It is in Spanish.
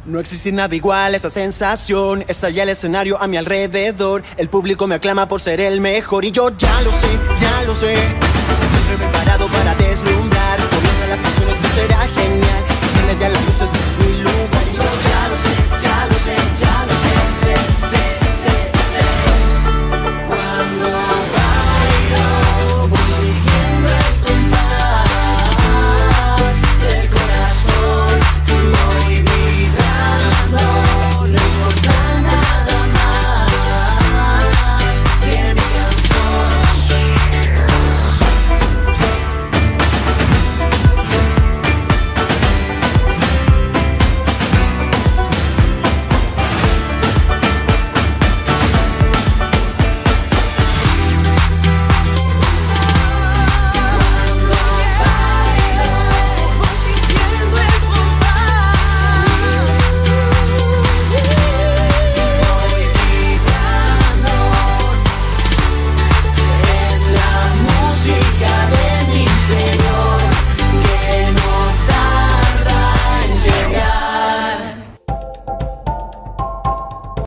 No existe nada igual a esta sensación. Estalla el escenario a mi alrededor. El público me aclama por ser el mejor. Y yo ya lo sé, ya lo sé. Siempre preparado para deslumbrar. Comienza la canción, esto será genial. Se encienden ya las luces,